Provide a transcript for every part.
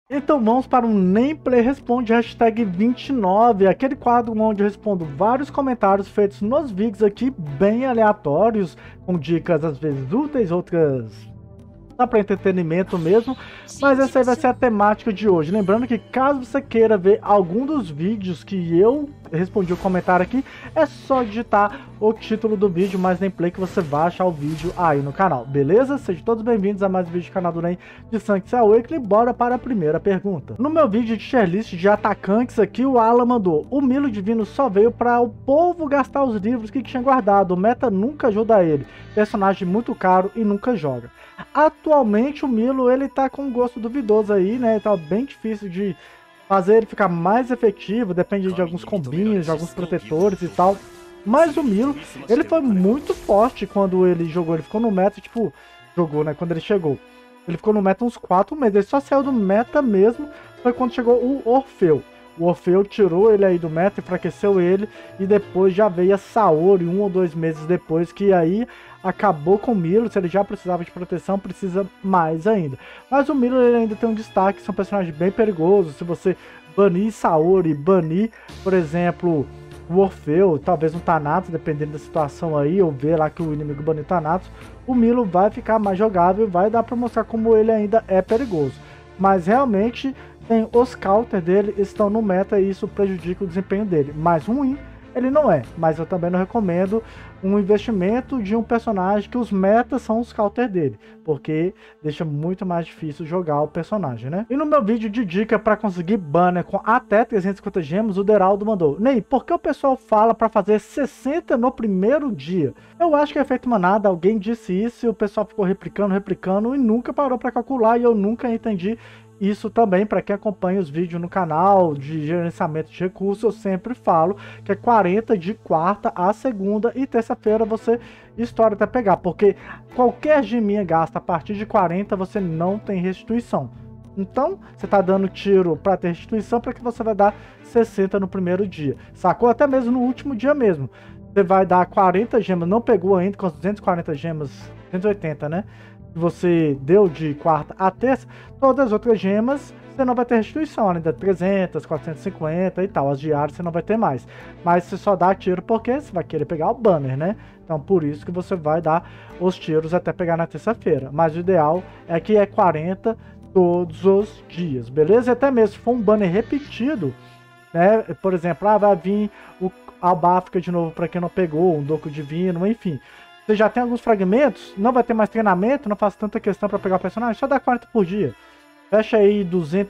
Então vamos para um Nem Play Responde hashtag 29, aquele quadro onde eu respondo vários comentários feitos nos vídeos aqui, bem aleatórios, com dicas às vezes úteis, outras só para entretenimento mesmo, mas essa aí vai ser a temática de hoje. Lembrando que caso você queira ver algum dos vídeos que eu respondi o comentário aqui, é só digitar o título do vídeo, mais Nem Play, que você vai achar o vídeo aí no canal, beleza? Sejam todos bem-vindos a mais um vídeo do canal do NEM de Sanctus Awakening. Bora para a primeira pergunta. No meu vídeo de tier list de atacantes aqui, o Alan mandou: o Milo Divino só veio para o povo gastar os livros que tinha guardado, o meta nunca ajuda ele, personagem muito caro e nunca joga. Atualmente o Milo, ele tá com um gosto duvidoso aí, né? Tá bem difícil de fazer ele ficar mais efetivo, depende de alguns combinhos, de alguns protetores e tal. Mas o Milo, ele foi muito forte quando ele jogou, ele ficou no meta, tipo, jogou, né? Quando ele chegou. Ele ficou no meta uns 4 meses, ele só saiu do meta mesmo, foi quando chegou o Orfeu. O Orfeu tirou ele aí do meta, enfraqueceu ele, e depois já veio a Saori 1 ou 2 meses depois, que aí acabou com o Milo. Se ele já precisava de proteção, precisa mais ainda. Mas o Milo, ele ainda tem um destaque, são personagens bem perigosos. Se você banir Saori, banir, por exemplo, o Orfeu, talvez um Thanatos, dependendo da situação aí, ou ver lá que o inimigo baniu Thanatos, o Milo vai ficar mais jogável e vai dar pra mostrar como ele ainda é perigoso. Mas realmente tem os counters dele estão no meta e isso prejudica o desempenho dele. Mais ruim ele não é, mas eu também não recomendo um investimento de um personagem que os metas são os counters dele, porque deixa muito mais difícil jogar o personagem, né? E no meu vídeo de dica para conseguir banner com até 350 gemas, o Deraldo mandou: Ney, por que o pessoal fala para fazer 60 no primeiro dia? Eu acho que é efeito manada, alguém disse isso e o pessoal ficou replicando e nunca parou para calcular, e eu nunca entendi isso também. Para quem acompanha os vídeos no canal de gerenciamento de recursos, eu sempre falo que é 40 de quarta a segunda e terça-feira você estoura até pegar, porque qualquer geminha gasta a partir de 40 você não tem restituição. Então, você tá dando tiro para ter restituição, para que você vai dar 60 no primeiro dia, sacou? Até mesmo no último dia mesmo. Você vai dar 40 gemas, não pegou ainda com as 240 gemas, 280, né? Você deu de quarta a terça, todas as outras gemas você não vai ter restituição, ainda 300, 450 e tal. As diárias você não vai ter mais, mas você só dá tiro porque você vai querer pegar o banner, né? Então por isso que você vai dar os tiros até pegar na terça-feira, mas o ideal é que é 40 todos os dias, beleza? E até mesmo se for um banner repetido, né? Por exemplo, vai vir o Albáfica de novo para quem não pegou, um Doco Divino, enfim. Você já tem alguns fragmentos, não vai ter mais treinamento, não faz tanta questão para pegar o personagem, só dá 40 por dia. Fecha aí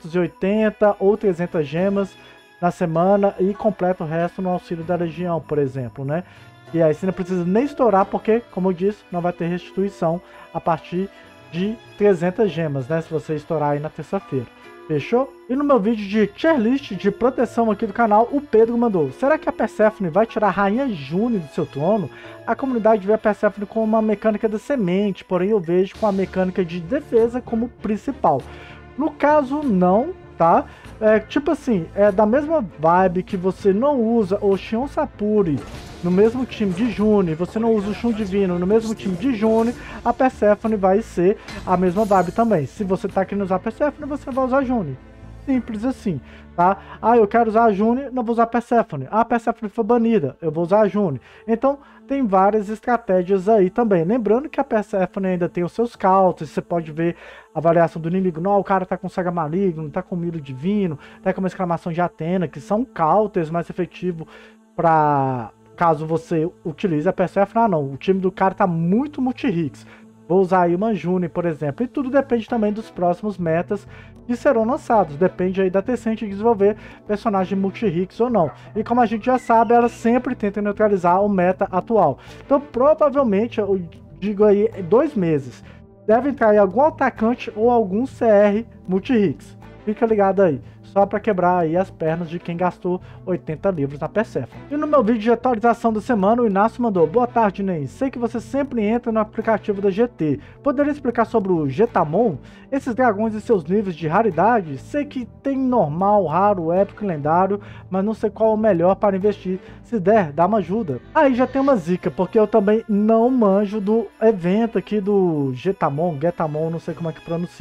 280 ou 300 gemas na semana e completa o resto no auxílio da Legião, por exemplo, né? E aí você não precisa nem estourar, porque, como eu disse, não vai ter restituição a partir de 300 gemas, né? Se você estourar aí na terça-feira. Fechou? E no meu vídeo de tier list de proteção aqui do canal, o Pedro mandou: será que a Persephone vai tirar a Rainha June do seu trono? A comunidade vê a Persephone com uma mecânica da semente, porém eu vejo com a mecânica de defesa como principal. No caso, não, tá? Tipo assim, é da mesma vibe que você não usa o Shion Sapuri no mesmo time de June, você não usa o Shun Divino no mesmo time de June, a Persephone vai ser a mesma vibe também. Se você tá querendo usar a Persephone, você não vai usar a June. Simples assim, tá? Eu quero usar a June, não vou usar a Persephone. A Persephone foi banida, eu vou usar a June. Então, tem várias estratégias aí também. Lembrando que a Persephone ainda tem os seus counters, você pode ver a variação do inimigo. Não, o cara tá com Saga Maligno, tá com Milo Divino, tá com uma exclamação de Atena, que são counters mais efetivos para caso você utilize a Persephone. Não, o time do cara tá muito multi-hits. Vou usar aí uma June, por exemplo. E tudo depende também dos próximos metas que serão lançados. Depende aí da Tencent de desenvolver personagem multi-hits ou não. E como a gente já sabe, ela sempre tenta neutralizar o meta atual. Então, provavelmente, eu digo aí 2 meses, deve entrar aí algum atacante ou algum CR multi-hits. Fica ligado aí, só para quebrar aí as pernas de quem gastou 80 livros na Persephone. E no meu vídeo de atualização da semana, o Inácio mandou: boa tarde, Ney. Sei que você sempre entra no aplicativo da GT. Poderia explicar sobre o Getamon? Esses dragões e seus níveis de raridade? Sei que tem normal, raro, épico e lendário, mas não sei qual é o melhor para investir. Se der, dá uma ajuda. Aí já tem uma zica, porque eu também não manjo do evento aqui do Getamon, não sei como é que pronuncia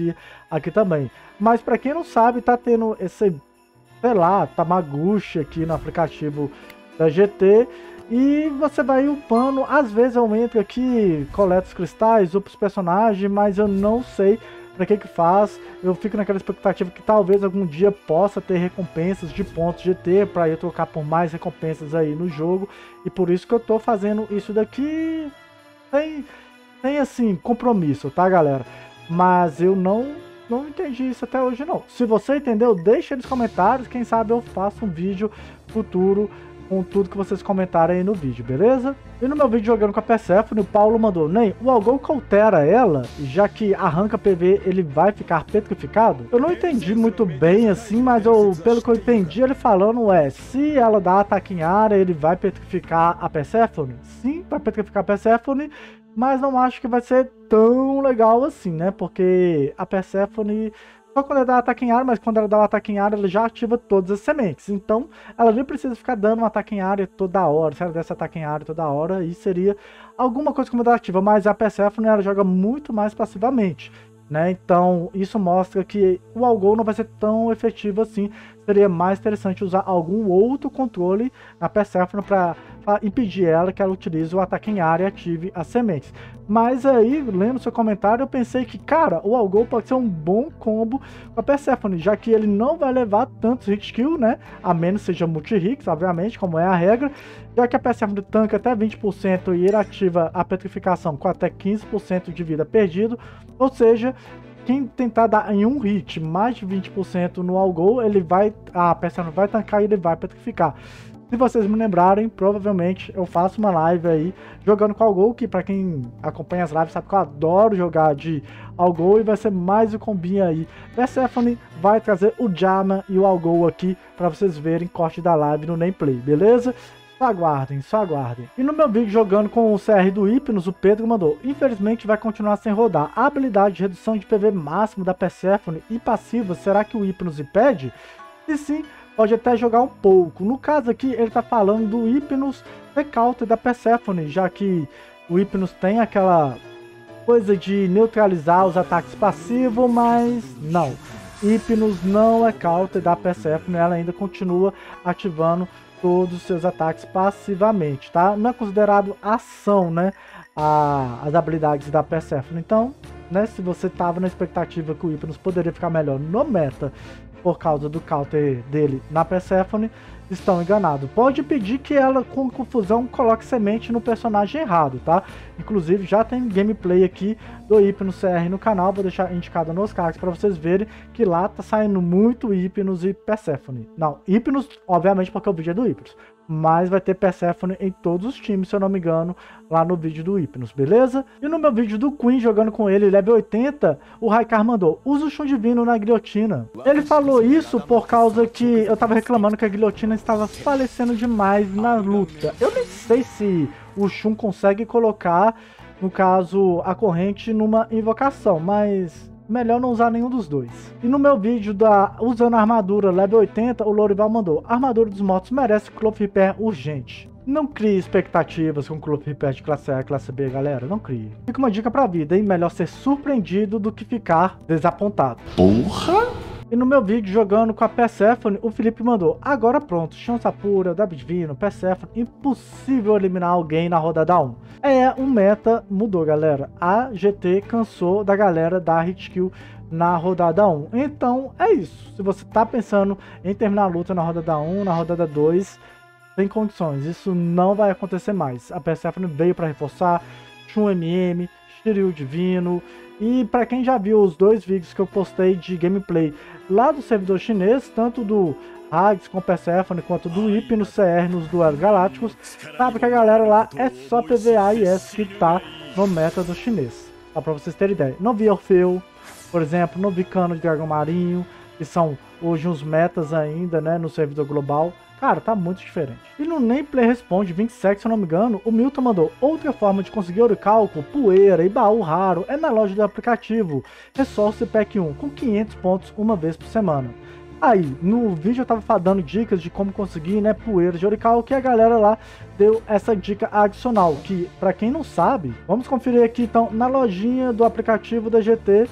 aqui também. Mas para quem não sabe, tá tendo esse, sei lá, Tamaguchi aqui no aplicativo da GT. E você vai upando, às vezes eu entro aqui, coleto os cristais, upo os personagens, mas eu não sei pra que faz. Eu fico naquela expectativa que talvez algum dia possa ter recompensas de pontos GT para eu trocar por mais recompensas aí no jogo. E por isso que eu tô fazendo isso daqui sem assim, compromisso, tá, galera? Mas eu não entendi isso até hoje, não. Se você entendeu, deixa aí nos comentários. Quem sabe eu faço um vídeo futuro com tudo que vocês comentarem aí no vídeo, beleza? E no meu vídeo jogando com a Persephone, o Paulo mandou: nem o Algol cautera ela, já que arranca PV, ele vai ficar petrificado? Eu não entendi muito bem assim, mas pelo que eu entendi, ele falando se ela dá ataque em área, ele vai petrificar a Persephone? Sim, vai petrificar a Persephone, mas não acho que vai ser tão legal assim, né? Porque a Persephone, só quando ela dá ataque em área, mas quando ela dá o ataque em área, ela já ativa todas as sementes. Então, ela nem precisa ficar dando um ataque em área toda hora. Se ela desse ataque em área toda hora, aí seria alguma coisa como ela ativa. Mas a Persephone, ela joga muito mais passivamente, né? Então, isso mostra que o Algol não vai ser tão efetivo assim. Seria mais interessante usar algum outro controle na Persephone para impedir ela que ela utilize o ataque em área e ative as sementes. Mas aí, lendo seu comentário, eu pensei que, cara, o Algol pode ser um bom combo com a Persephone, já que ele não vai levar tantos hit kill, né? A menos seja multi-hits, obviamente, como é a regra. Já que a Persephone tanca até 20% e ele ativa a petrificação com até 15% de vida perdido. Ou seja, quem tentar dar em um hit mais de 20% no Algol, a Persephone vai tancar e ele vai petrificar. Se vocês me lembrarem, provavelmente eu faço uma live aí jogando com Algol, que pra quem acompanha as lives sabe que eu adoro jogar de Algol, e vai ser mais um combinho aí. Persephone vai trazer o Jama e o Algol aqui pra vocês verem corte da live no Nameplay, beleza? Só aguardem, só aguardem. E no meu vídeo jogando com o CR do Hypnos, o Pedro mandou: infelizmente vai continuar sem rodar. A habilidade de redução de PV máximo da Persephone e passiva, será que o Hypnos impede? E sim, pode até jogar um pouco. No caso aqui, ele tá falando do Hypnos Counter da Persephone, já que o Hypnos tem aquela coisa de neutralizar os ataques passivos, mas não. Hypnos não é counter da Persephone, ela ainda continua ativando todos os seus ataques passivamente, tá? Não é considerado ação, né? As habilidades da Persephone. Então, né, se você tava na expectativa que o Hypnos poderia ficar melhor no meta por causa do counter dele na Persephone, estão enganados. Pode pedir que ela, com confusão, coloque semente no personagem errado, tá? Inclusive, já tem gameplay aqui do Hypnos CR no canal, vou deixar indicado nos cards para vocês verem que lá tá saindo muito Hypnos e Persephone. Não, Hypnos, obviamente, porque o vídeo é do Hypnos, mas vai ter Persephone em todos os times, se eu não me engano, lá no vídeo do Hypnos, beleza? E no meu vídeo do Queen, jogando com ele, level 80, o Raikar mandou: usa o Shun Divino na guilhotina. Ele falou isso por causa que eu tava reclamando que a guilhotina estava falecendo demais na luta. Eu nem sei se o Shun consegue colocar, no caso, a corrente numa invocação, mas melhor não usar nenhum dos dois. E no meu vídeo usando a armadura level 80, o Lorival mandou: a armadura dos mortos merece Cloth Repair urgente. Não crie expectativas com Cloth Repair de classe A e classe B, galera. Não crie. Fica uma dica pra vida, hein? Melhor ser surpreendido do que ficar desapontado. Porra! E no meu vídeo jogando com a Persephone, o Felipe mandou: agora pronto, Chão Sapura, Dab Divino, Persephone, impossível eliminar alguém na rodada 1. O meta mudou, galera. A GT cansou da galera dar hit kill na rodada 1. Então é isso. Se você tá pensando em terminar a luta na rodada 1, na rodada 2, tem condições. Isso não vai acontecer mais. A Persephone veio para reforçar Chun MM, Shiryu Divino. E para quem já viu os dois vídeos que eu postei de gameplay lá do servidor chinês, tanto do Hags com Persephone quanto do Hypnos CR nos duelos galácticos, sabe que a galera lá é só PVA e S que tá no meta do chinês. Só pra vocês terem ideia. Não vi Orfeu, por exemplo, não vi Cano de Dragão Marinho, que são hoje uns metas ainda, né, no servidor global. Cara, tá muito diferente. E no Nameplay Responde 27, se eu não me engano, o Milton mandou: outra forma de conseguir oricalco, poeira e baú raro é na loja do aplicativo Resource Pack 1, com 500 pontos uma vez por semana. Aí, no vídeo eu tava dando dicas de como conseguir, né, poeira de oricalco, e a galera lá deu essa dica adicional, que pra quem não sabe, vamos conferir aqui então na lojinha do aplicativo da GT,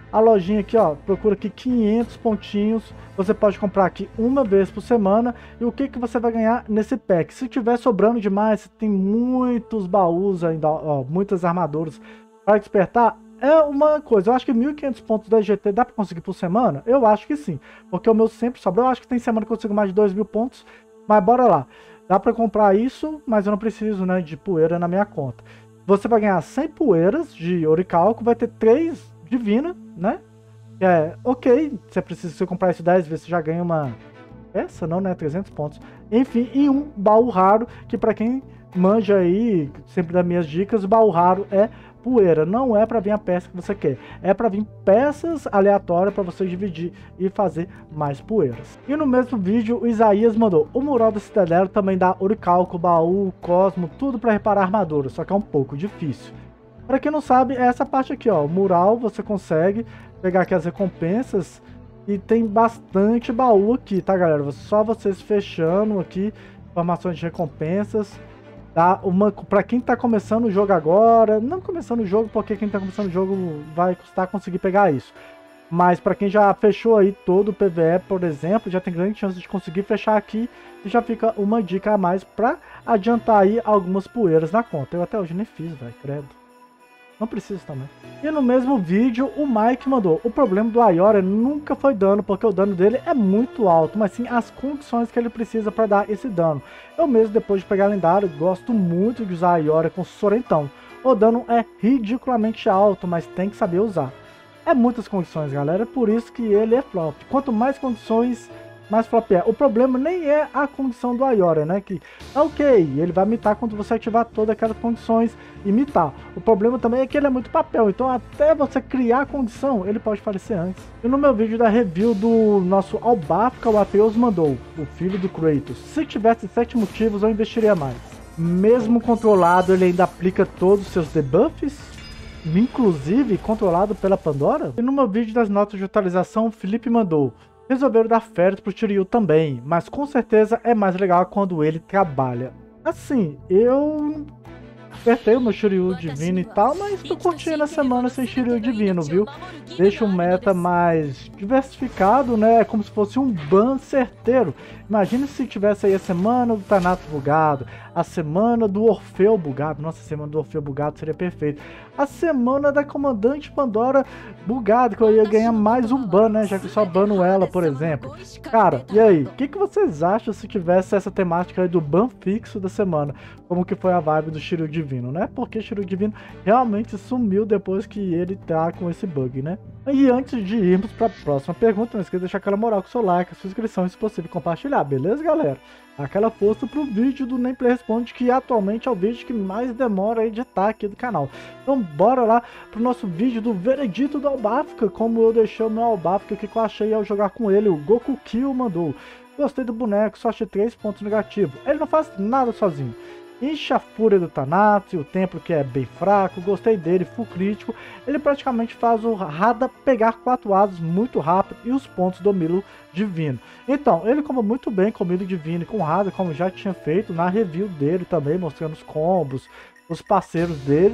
A lojinha aqui, ó, procura aqui 500 pontinhos. Você pode comprar aqui uma vez por semana. E o que que você vai ganhar nesse pack? Se tiver sobrando demais, tem muitos baús ainda, ó, muitas armaduras para despertar. É uma coisa, eu acho que 1.500 pontos da GT dá para conseguir por semana? Eu acho que sim, porque o meu sempre sobra. Eu acho que tem semana que eu consigo mais de 2.000 pontos, mas bora lá. Dá para comprar isso, mas eu não preciso, né, de poeira na minha conta. Você vai ganhar 100 poeiras de oricalco, vai ter 3 divina, né? Ok, você precisa, se comprar isso 10 vezes, você já ganha uma peça, não, né? 300 pontos. Enfim, e um baú raro, que para quem manja aí, sempre das minhas dicas, o baú raro é poeira, não é para vir a peça que você quer, é para vir peças aleatórias para você dividir e fazer mais poeiras. E no mesmo vídeo o Isaías mandou: o mural da Cidadela também dá oricalco, baú, cosmo, tudo para reparar armadura, só que é um pouco difícil. Para quem não sabe, é essa parte aqui, ó, o mural. Você consegue pegar aqui as recompensas e tem bastante baú aqui, tá, galera? Só vocês fechando aqui informações de recompensas. Tá? Para quem tá começando o jogo agora, não começando o jogo, porque quem tá começando o jogo vai custar conseguir pegar isso. Mas para quem já fechou aí todo o PvE, por exemplo, já tem grande chance de conseguir fechar aqui. E já fica uma dica a mais para adiantar aí algumas poeiras na conta. Eu até hoje nem fiz, velho, credo. Não preciso também. E no mesmo vídeo, o Mike mandou: o problema do Ayora nunca foi dano, porque o dano dele é muito alto, mas sim as condições que ele precisa para dar esse dano. Eu mesmo, depois de pegar lendário, gosto muito de usar Ayora com Sorentão. O dano é ridiculamente alto, mas tem que saber usar. É muitas condições, galera, por isso que ele é flop. Quanto mais condições, mais flop é. O problema nem é a condição do Ayora, né? Que, ok, ele vai mitar quando você ativar todas aquelas condições e mitar. O problema também é que ele é muito papel, então até você criar a condição, ele pode falecer antes. E no meu vídeo da review do nosso Albafka, o Ateus mandou: o filho do Kratos, se tivesse 7 motivos, eu investiria mais. Mesmo controlado, ele ainda aplica todos os seus debuffs, inclusive controlado pela Pandora? E no meu vídeo das notas de atualização, o Felipe mandou: resolveram dar férias pro Shiryu também, mas com certeza é mais legal quando ele trabalha. Assim, eu apertei o meu Shiryu divino e tal, mas tô curtindo a semana sem Shiryu divino, viu? Deixa um meta mais diversificado, né? É como se fosse um ban certeiro. Imagina se tivesse aí a semana do Thanatos bugado, a semana do Orfeu bugado. Nossa, a semana do Orfeu bugado seria perfeito. A semana da Comandante Pandora bugado, que eu ia ganhar mais um ban, né? Já que eu só bano ela, por exemplo. Cara, e aí? O que vocês acham se tivesse essa temática aí do ban fixo da semana? Como que foi a vibe do Shiryu divino, né? Porque Shiryu divino realmente sumiu depois que ele tá com esse bug, né? E antes de irmos para a próxima pergunta, não esqueça de deixar aquela moral com o seu like, a sua inscrição e, se possível, compartilhar, beleza, galera? Aquela força pro vídeo do Nem Play Responde, que atualmente é o vídeo que mais demora a editar aqui do canal. Então bora lá pro nosso vídeo do veredito do Albafka, como eu deixei o meu Albafka, que eu achei ao jogar com ele. O Goku Kill mandou: gostei do boneco, só achei 3 pontos negativos. Ele não faz nada sozinho. Enche a fúria do Thanatos, o templo que é bem fraco, gostei dele, full crítico. Ele praticamente faz o Hada pegar 4 asas muito rápido e os pontos do Milo Divino. Então, ele comba muito bem com o Milo Divino e com o Hada, como já tinha feito na review dele também, mostrando os combos, os parceiros dele,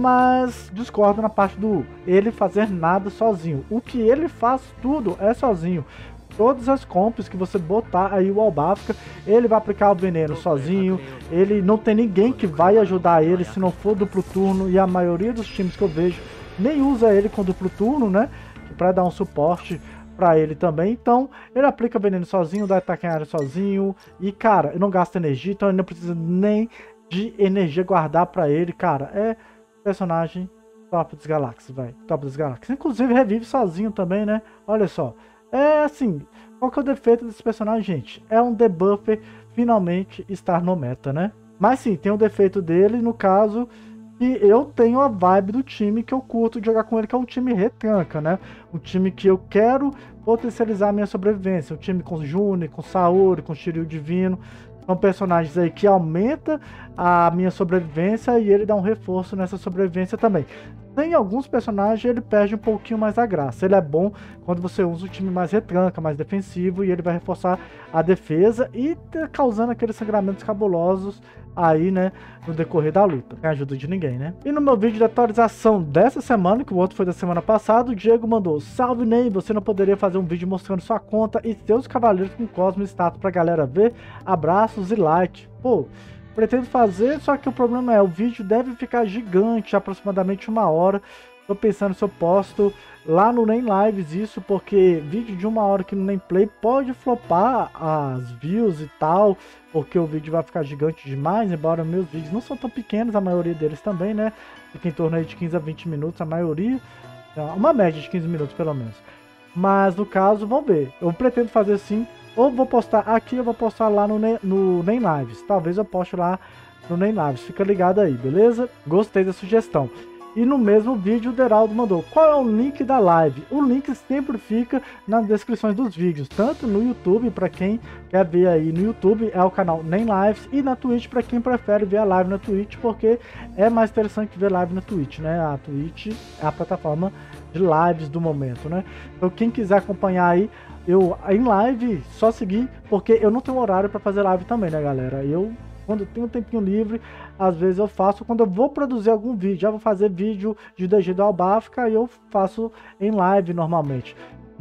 mas discordo na parte do ele fazer nada sozinho. O que ele faz tudo é sozinho. Todas as comps que você botar aí o Albafka, ele vai aplicar o veneno sozinho, ele não tem ninguém que vai ajudar ele se não for duplo turno, e a maioria dos times que eu vejo nem usa ele com duplo turno, né, para dar um suporte para ele também. Então ele aplica veneno sozinho, dá ataque em área sozinho, e cara, não gasta energia, então ele não precisa nem de energia guardar para ele. Cara, é personagem top dos galáxias, velho, top dos galáxias. Inclusive revive sozinho também, né, olha só. É assim, qual que é o defeito desse personagem, gente? É um debuffer finalmente estar no meta, né? Mas sim, tem o defeito dele, no caso, que eu tenho a vibe do time que eu curto de jogar com ele, que é um time retranca, né? Um time que eu quero potencializar a minha sobrevivência. Um time com Juni, com Saori, com Shiryu Divino. São personagens aí que aumenta a minha sobrevivência e ele dá um reforço nessa sobrevivência também. Tem alguns personagens ele perde um pouquinho mais a graça. Ele é bom quando você usa um time mais retranca, mais defensivo, e ele vai reforçar a defesa e causando aqueles sangramentos cabulosos aí, né, no decorrer da luta, sem ajuda de ninguém, né? E no meu vídeo de atualização dessa semana, que o outro foi da semana passada, o Diego mandou: salve Ney, você não poderia fazer um vídeo mostrando sua conta e seus cavaleiros com Cosmo e status pra galera ver? Abraços e like. Pô, pretendo fazer, só que o problema é, o vídeo deve ficar gigante, aproximadamente 1 hora. Tô pensando se eu posto lá no Nem Lives isso, porque vídeo de 1 hora aqui no Nem Play pode flopar as views e tal, porque o vídeo vai ficar gigante demais, embora meus vídeos não são tão pequenos, a maioria deles também, né? Fica em torno aí de 15 a 20 minutos, a maioria, uma média de 15 minutos pelo menos. Mas no caso, vamos ver, eu pretendo fazer assim, ou vou postar aqui, ou vou postar lá no Nem Lives, talvez eu poste lá no Nem Lives, fica ligado aí, beleza? Gostei da sugestão. E no mesmo vídeo o Deraldo mandou: qual é o link da live? O link sempre fica nas descrições dos vídeos, tanto no YouTube, para quem quer ver aí no YouTube, é o canal Nem Lives, e na Twitch, para quem prefere ver a live na Twitch, porque é mais interessante ver live na Twitch, né? A Twitch é a plataforma de lives do momento, né? Então quem quiser acompanhar aí, eu em live, só seguir, porque eu não tenho horário para fazer live também, né, galera? Quando eu tenho um tempinho livre, às vezes eu faço, quando eu vou produzir algum vídeo, já vou fazer vídeo de DG do Albafka, aí eu faço em live normalmente.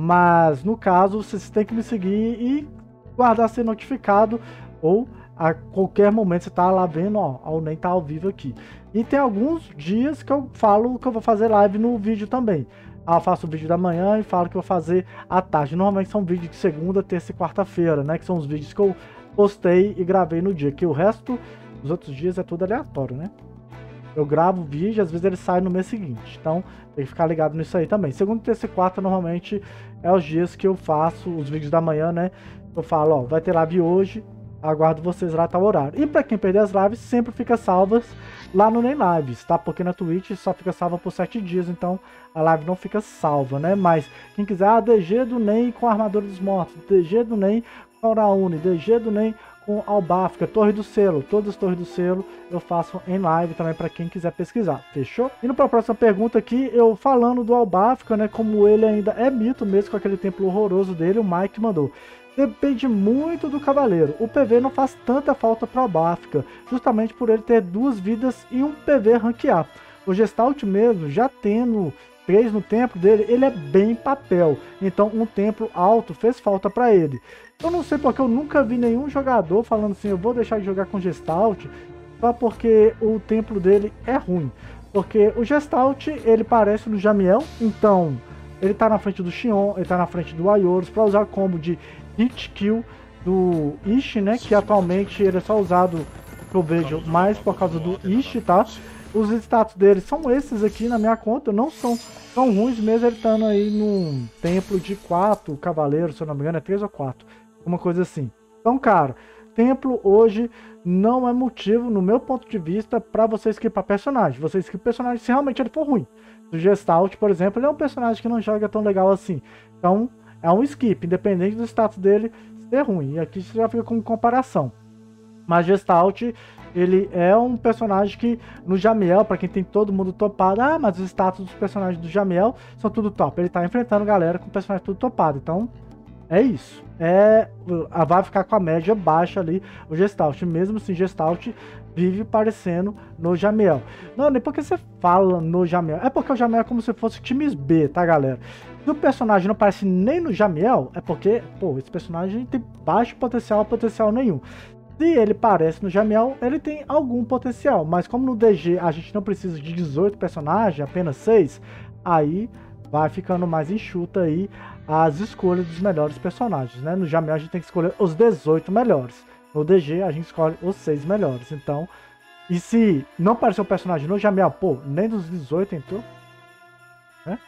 Mas no caso, vocês têm que me seguir e guardar ser notificado, ou a qualquer momento você tá lá vendo, ó, o Nem tá ao vivo aqui. E tem alguns dias que eu falo que eu vou fazer live no vídeo também. Eu faço o vídeo da manhã e falo que eu vou fazer à tarde. Normalmente são vídeos de segunda, terça e quarta-feira, né? Que são os vídeos que eu postei e gravei no dia, que o resto dos outros dias é tudo aleatório, né? Eu gravo o vídeo, às vezes ele sai no mês seguinte, então tem que ficar ligado nisso aí também. Segunda, terça e quarta normalmente é os dias que eu faço os vídeos da manhã, né? Eu falo, ó, vai ter live hoje, aguardo vocês lá tal horário. E pra quem perder as lives, sempre fica salvas lá no Nem Lives, tá? Porque na Twitch só fica salva por 7 dias, então a live não fica salva, né? Mas quem quiser, DG do Nem com Armadura dos Mortos, DG do Nem com Auraune, DG do Nem com Albafka, Torre do Selo, todas as Torres do Selo eu faço em live também para quem quiser pesquisar, fechou? Indo para a próxima pergunta aqui, eu falando do Albafka, né, como ele ainda é mito mesmo com aquele templo horroroso dele, o Mike mandou: depende muito do cavaleiro, o PV não faz tanta falta para o Albafka, justamente por ele ter 2 vidas e um PV ranquear. O Gestalt mesmo, já tendo 3 no templo dele, ele é bem papel, então um templo alto fez falta para ele. Eu não sei porque eu nunca vi nenhum jogador falando assim, eu vou deixar de jogar com Gestalt só porque o templo dele é ruim. Porque o Gestalt, ele parece no Jamiel, então ele tá na frente do Xion, ele tá na frente do Aioros para usar combo de hit kill do Ishi, né? Que atualmente ele é só usado, que eu vejo, mais por causa do Ishi, tá? Os status dele são esses aqui na minha conta, não são tão ruins mesmo ele estando aí num templo de 4 cavaleiros, se eu não me engano é 3 ou 4. Uma coisa assim. Então, cara, templo hoje não é motivo, no meu ponto de vista, para você skipar personagem. Você skipa personagem se realmente ele for ruim. O Gestalt, por exemplo, ele é um personagem que não joga tão legal assim. Então, é um skip, independente do status dele ser ruim. E aqui você já fica com comparação. Mas Gestalt, ele é um personagem que no Jamiel, para quem tem todo mundo topado, mas os status dos personagens do Jamiel são tudo top. Ele tá enfrentando galera com personagem tudo topado. Então, é isso. Vai ficar com a média baixa ali o Gestalt. Mesmo assim, Gestalt vive parecendo no Jamiel. Não, nem porque você fala no Jamiel. É porque o Jamiel é como se fosse times B, tá, galera? Se o personagem não aparece nem no Jamiel, é porque, pô, esse personagem tem baixo potencial nenhum. Se ele aparece no Jamiel, ele tem algum potencial. Mas como no DG a gente não precisa de 18 personagens, apenas 6, aí vai ficando mais enxuta aí as escolhas dos melhores personagens, né? No Jamiel a gente tem que escolher os 18 melhores. No DG a gente escolhe os 6 melhores. Então, e se não aparecer um personagem no Jamiel, pô, nem dos 18 entrou, né?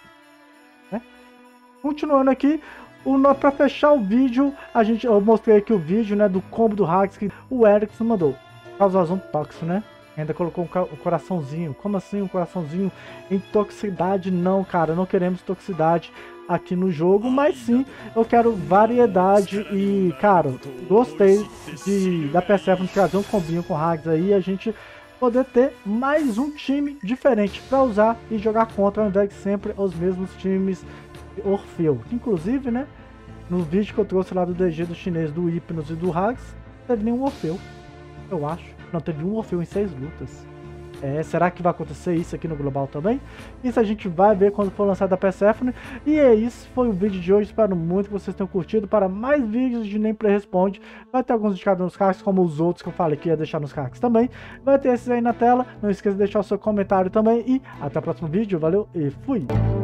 Continuando aqui, para fechar o vídeo, eu mostrei aqui o vídeo, né, do combo do Hags que o Erickson mandou. Causar um tóxico, né? Ainda colocou um coraçãozinho. Como assim um coraçãozinho em toxicidade? Não, cara, não queremos toxicidade aqui no jogo, mas sim, eu quero variedade e, cara, gostei da Persephone trazer um combinho com o Hags aí, a gente poder ter mais um time diferente para usar e jogar contra, ao invés de sempre os mesmos times de Orfeu. Inclusive, né, no vídeo que eu trouxe lá do DG do chinês, do Hypnos e do Hags, não teve nenhum Orfeu, eu acho. Não teve um Orfeu em 6 lutas. Será que vai acontecer isso aqui no Global também? Isso a gente vai ver quando for lançado a Persephone. E isso foi o vídeo de hoje. Espero muito que vocês tenham curtido. Para mais vídeos de Nem Play Responde, vai ter alguns indicados nos cards, como os outros que eu falei que ia deixar nos cards também. Vai ter esses aí na tela. Não esqueça de deixar o seu comentário também. E até o próximo vídeo. Valeu e fui!